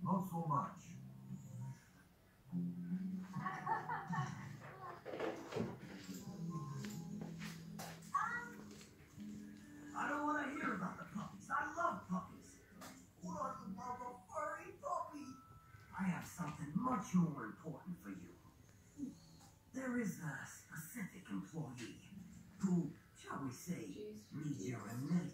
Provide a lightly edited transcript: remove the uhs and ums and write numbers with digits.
Not so much. I don't want to hear about the puppies. I love puppies. What about a furry puppy? I have something much more important for you. There is a specific employee who, shall we say, needs your immediate